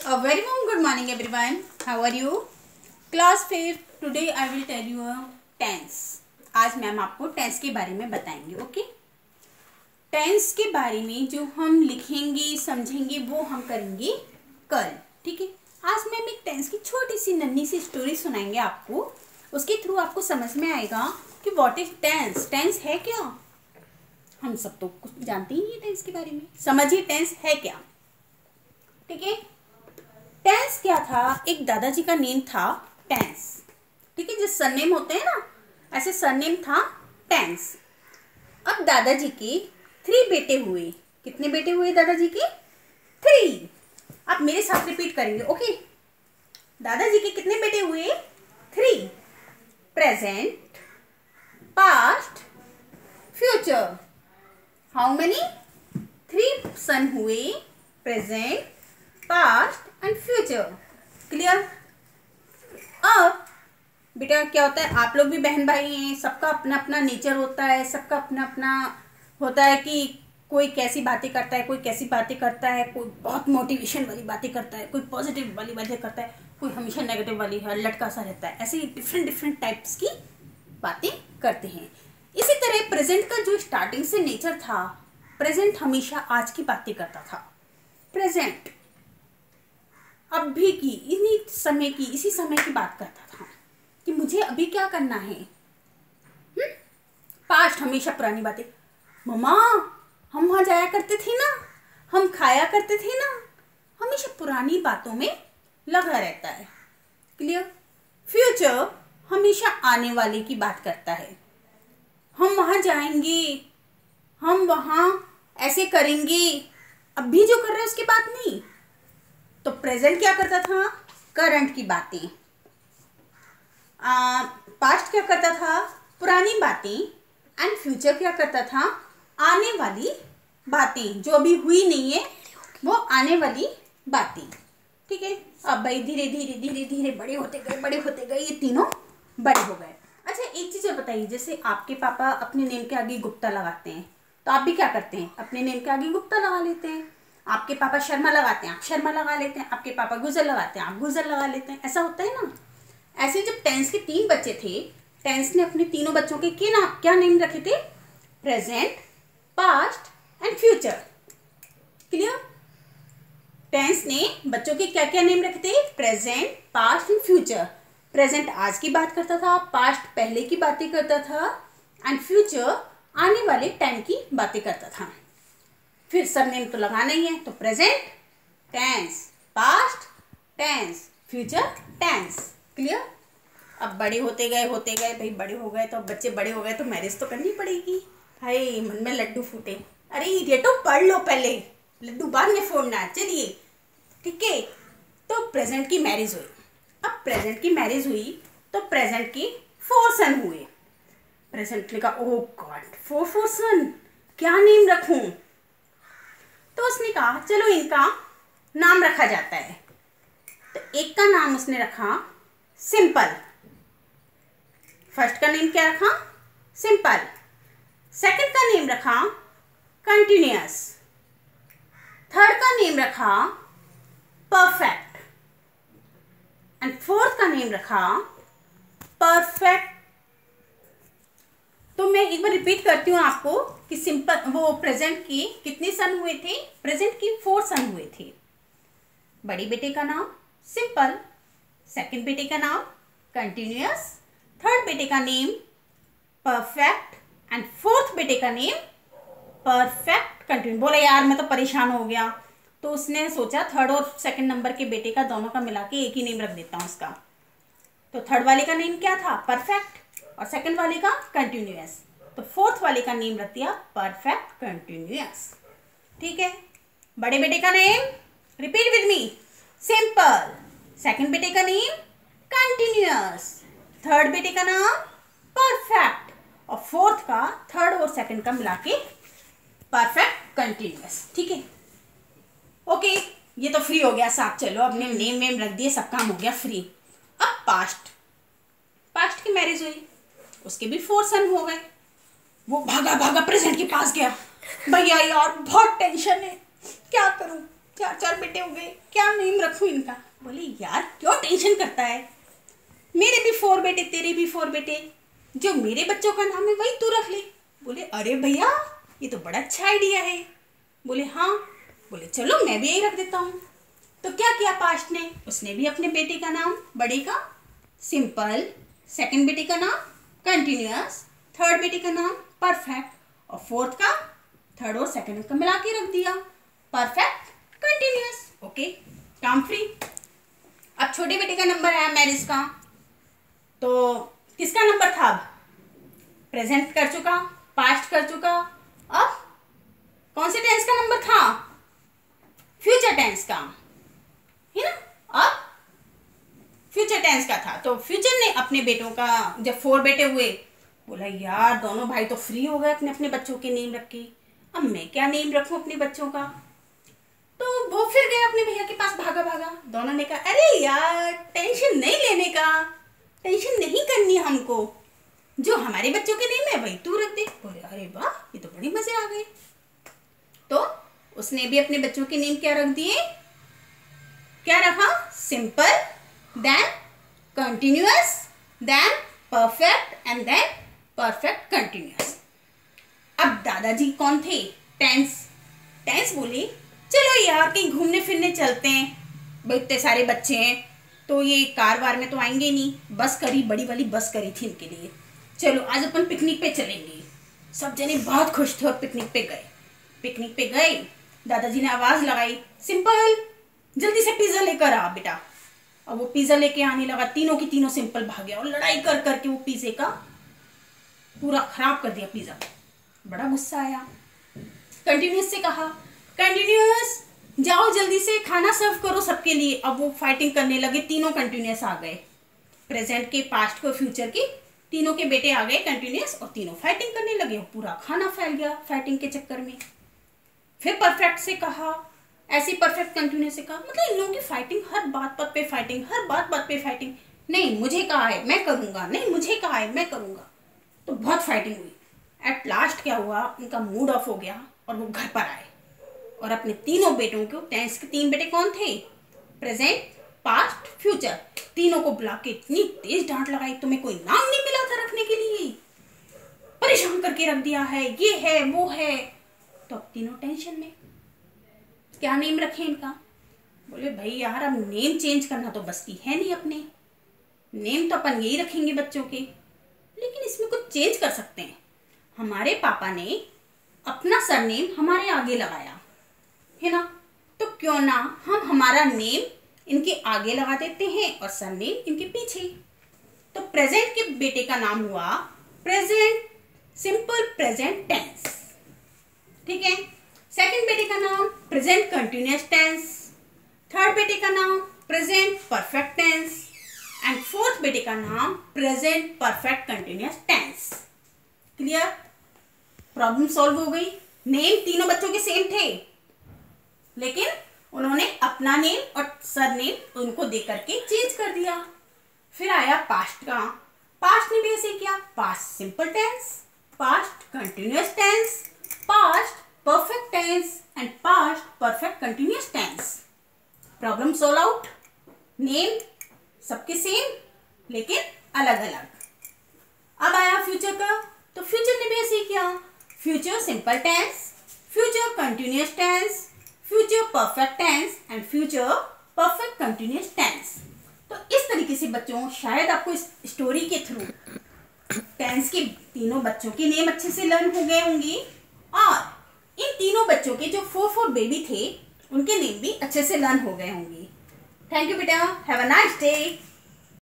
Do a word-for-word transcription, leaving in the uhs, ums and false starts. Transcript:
A very warm good morning everyone. How are you? Class fifth. Today I will tell you a tense. आज ma'am आपको tense के बारे में बताएंगे. Okay, tense के बारे में जो हम लिखेंगे समझेंगे वो हम करेंगे कल. ठीक है, आज मैम एक टेंस की छोटी सी नन्ही सी स्टोरी सुनाएंगे आपको. उसके थ्रू आपको समझ में आएगा कि व्हाट इज टेंस. टेंस है क्या? हम सब तो कुछ जानते ही नहीं है टेंस के बारे में. समझिए टेंस है क्या. ठीक है, टेंस क्या था? एक दादाजी का नेम था टेंस. ठीक है, जो सरनेम होते हैं ना, ऐसे सरनेम था टेंस. अब दादाजी के थ्री बेटे हुए. कितने बेटे हुए दादाजी के? थ्री. आप मेरे साथ रिपीट करेंगे. ओके, दादाजी के कितने बेटे हुए? Three. Present, past, future. How many? Three son हुए. Present, past and future. Clear? अब बेटा क्या होता है, आप लोग भी बहन भाई हैं, सबका अपना अपना नेचर होता है, सबका अपना अपना होता है कि कोई कैसी बातें करता है, कोई कैसी बातें करता है, कोई बहुत मोटिवेशन वाली बातें करता है, कोई पॉजिटिव वाली बातें करता है, कोई हमेशा नेगेटिव वाली है, लटका सा रहता है. ऐसे डिफरेंट डिफरेंट टाइप्स की बातें करते हैं. इसी तरह प्रेजेंट का जो स्टार्टिंग से नेचर था, प्रेजेंट हमेशा आज की बातें करता था. प्रेजेंट अभी की, इन्हीं समय की, इसी समय की बात करता था कि मुझे अभी क्या करना है. हुँ? पास्ट हमेशा पुरानी बातें. मम्मा हम वहां जाया करते थे ना, हम खाया करते थे ना. हमेशा पुरानी बातों में लगा रहता है. क्लियर? फ्यूचर हमेशा आने वाले की बात करता है. हम वहां जाएंगे, हम वहां ऐसे करेंगे. अभी जो कर रहे हैं उसकी बात नहीं. तो प्रेजेंट क्या करता था? करंट की बातें. पास्ट क्या करता था? पुरानी बातें. एंड फ्यूचर क्या करता था? आने वाली बातें. जो अभी हुई नहीं है वो आने वाली बातें. ठीक है, अब भाई धीरे धीरे धीरे धीरे बड़े होते गए, बड़े होते गए, ये तीनों बड़े हो गए. अच्छा, एक चीज और बताइए, जैसे आपके पापा अपने नेम के आगे गुप्ता लगाते हैं, तो आप भी क्या करते हैं? अपने नेम के आगे गुप्ता लगा लेते हैं. आपके पापा शर्मा लगाते हैं, आप शर्मा लगा लेते हैं. आपके पापा गुजर लगाते हैं, आप गुजर लगा लेते हैं. ऐसा होता है ना. ऐसे जब टेंस के तीन बच्चे थे, टेंस ने अपने तीनों बच्चों के क्या नाम क्या नेम रखे थे? Present, past and future. Clear? Tense ने बच्चों के क्या क्या नेम रखे थे? Present, past and future. Present आज की बात करता था, पास्ट पहले की बातें करता था, एंड फ्यूचर आने वाले टाइम की बातें करता था. फिर सरनेम तो लगाना ही है, तो present tense, past tense, future tense. Clear? अब बड़े होते गए होते गए भाई बड़े हो गए, तो अब बच्चे बड़े हो गए तो मैरिज तो करनी पड़ेगी. हाय, मन में लड्डू फूटे. अरे ये तो पढ़ लो पहले, लड्डू बाद में फोड़ना. चलिए, ठीक है. तो प्रेजेंट की मैरिज हुई. अब प्रेजेंट की मैरिज हुई तो प्रेजेंट की फोर सन हुए. प्रेजेंट लिखा, oh god, four four son, क्या नेम रखूं? तो उसने कहा चलो इनका नाम रखा जाता है. तो एक का नाम उसने रखा सिंपल. फर्स्ट का नेम क्या रखा? सिंपल. सेकंड का नेम रखा कंटिन्यूअस. थर्ड का नेम रखा परफेक्ट. एंड फोर्थ का नेम रखा परफेक्ट. तो मैं एक बार रिपीट करती हूँ आपको कि सिंपल वो प्रेजेंट की कितने सन हुए थे? प्रेजेंट की फोर सन हुए थे. बड़ी बेटे का नाम सिंपल, सेकंड बेटे का नाम कंटिन्यूअस, थर्ड बेटे का नेम परफेक्ट एंड फोर्थ बेटे का नेम परफेक्ट कंटिन्यू. बोला यार मैं तो परेशान हो गया. तो उसने सोचा थर्ड और सेकंड नंबर के बेटे का दोनों का मिला के एक ही नेम रख देता हूँ उसका. तो थर्ड वाले का नेम क्या था? परफेक्ट. और सेकंड वाले का कंटिन्यूअस. तो फोर्थ वाले का नेम रख दिया परफेक्ट कंटिन्यूअस. ठीक है. बड़े बेटे का name, repeat with me, simple. Second बेटे का नेम कंटिन्यूअस. थर्ड बेटे का नाम परफेक्ट. और फोर्थ का, थर्ड और सेकंड का मिला के परफेक्ट कंटिन्यूअस. ठीक है. ओके, ये तो फ्री हो गया साथ. चलो अपने नेम वेम रख दिए, सब काम हो गया फ्री. अब पास्ट. पास्ट की मैरिज हुई, उसके भी फोर सन हो गए. वो भागा भागा प्रेजेंट के पास गया. भैया यार बहुत टेंशन है, क्या करूं? चार चार बेटे हो गए, क्या नेम रखूं इनका। बोले यार क्यों टेंशन करता है, मेरे भी फोर बेटे, तेरे भी फोर बेटे, जो मेरे बच्चों का नाम है वही तू रख ले। बोले अरे भैया ये तो बड़ा अच्छा आइडिया है। बोले हाँ। बोले चलो मैं भी यही रख देता हूँ। तो क्या किया पास्ट ने, उसने भी अपने बेटे का नाम, बड़े का सिंपल, सेकंड बेटे का नाम कंटिन्यूअस, थर्ड बेटे का नाम परफेक्ट, और फोर्थ का, थर्ड और सेकंड का मिला के रख दिया परफेक्ट कंटिन्यूअस। ओके, काम फ्री। अब छोटे बेटे का नंबर आया मैरिज का, तो किसका नंबर था, अब प्रेजेंट कर चुका, पास्ट कर चुका, अब कौन से टेंस का नंबर था, फ्यूचर टेंस का, है ना। अब फ्यूचर टेंस का था, तो फ्यूचर ने अपने बेटों का, जब फोर बेटे हुए, बोला यार दोनों भाई तो फ्री हो गए अपने अपने बच्चों के नेम रख के, अब मैं क्या नेम रखूं अपने बच्चों का। तो वो फिर गए अपने भैया के पास, भागा भागा। दोनों ने कहा अरे यार टेंशन नहीं लेने का, टेंशन नहीं करनी हमको, जो हमारे बच्चों के नेम है वही तू रख दे। बोले अरे वाह ये तो बड़े मजे आ गए। तो उसने भी अपने बच्चों के नेम क्या रख दिए, क्या रखा, simple, then continuous, then perfect and then perfect continuous. अब दादाजी कौन थे, टेंस। टेंस बोले चलो यार कहीं घूमने फिरने चलते हैं, भाई इतने सारे बच्चे हैं तो ये कार वार में तो आएंगे नहीं, बस करी, बड़ी वाली बस करी थी इनके लिए, चलो आज अपन पिकनिक पे चलेंगे। सब जने बहुत खुश थे और पिकनिक पे गए। पिकनिक पे गए, दादाजी ने आवाज लगाई, सिंपल जल्दी से पिज्जा लेकर आ बेटा। और वो पिज्जा लेके आने लगा, तीनों की तीनों सिंपल भागे और लड़ाई कर करके वो पिज्जे का पूरा खराब कर दिया पिज्जा। बड़ा गुस्सा आया। कंटिन्यूअस से कहा, कंटिन्यूअस जाओ जल्दी से खाना सर्व करो सबके लिए। अब वो फाइटिंग करने लगे, तीनों कंटिन्यूअस आ गए, प्रेजेंट के, पास्ट के, फ्यूचर के, तीनों के बेटे आ गए कंटिन्यूअस, और तीनों फाइटिंग करने लगे, पूरा खाना फैल गया फाइटिंग के चक्कर में। फिर परफेक्ट से कहा, ऐसी परफेक्ट कंटिन्यूअस से कहा, मतलब इन लोगों की फाइटिंग, हर बात बात पे फाइटिंग, हर बात बात पे फाइटिंग, नहीं मुझे कहा है मैं करूंगा, नहीं मुझे कहा है मैं करूंगा। तो बहुत फाइटिंग हुई। एट लास्ट क्या हुआ, उनका मूड ऑफ हो गया और वो घर पर आए और अपने तीनों बेटों को, टेंस के तीन बेटे कौन थे, प्रेजेंट, पास्ट, फ्यूचर, तीनों को बुला के इतनी तेज डांट लगाई, तुम्हें कोई नाम नहीं मिला था रखने के लिए, परेशान करके रख दिया है, ये है वो है। तो अब तीनों टेंशन में, क्या नेम रखें इनका। बोले भाई यार अब नेम चेंज करना तो बस की है नहीं अपने, नेम तो अपन यही रखेंगे बच्चों के, लेकिन इसमें कुछ चेंज कर सकते हैं। हमारे पापा ने अपना सरनेम हमारे आगे लगाया है ना, तो क्यों ना हम हमारा नेम इनके आगे लगा देते हैं और सरनेम इनके पीछे। तो प्रेजेंट के बेटे का नाम हुआ प्रेजेंट सिंपल प्रेजेंट टेंस, ठीक है। सेकंड बेटे का नाम प्रेजेंट कंटिन्यूअस टेंस, थर्ड बेटे का नाम present perfect tense, and fourth बेटे का नाम present perfect continuous tense. Clear, problem solve हो गई। नेम तीनों बच्चों के सेम थे, लेकिन उन्होंने अपना नेम और सरनेम उनको दे करके चेंज कर दिया। फिर आया पास्ट का, पास्ट ने भी ऐसे किया, past simple tense, past continuous tense, past perfect tense and past perfect continuous tense. Problem solve out. Name सबके सेम लेकिन अलग अलग। अब आया फ्यूचर का, तो फ्यूचर ने भी ऐसे किया, future simple tense, future continuous tense, future perfect tense and future perfect continuous tense. तो इस तरीके से बच्चों शायद आपको इस स्टोरी के थ्रू टेंस के तीनों बच्चों के नेम अच्छे से लर्न हो गए होंगे, और इन तीनों बच्चों के जो फोर फोर बेबी थे उनके नेम भी अच्छे से लर्न हो गए होंगे। थैंक यू बेटा, हैव अ नाइस डे।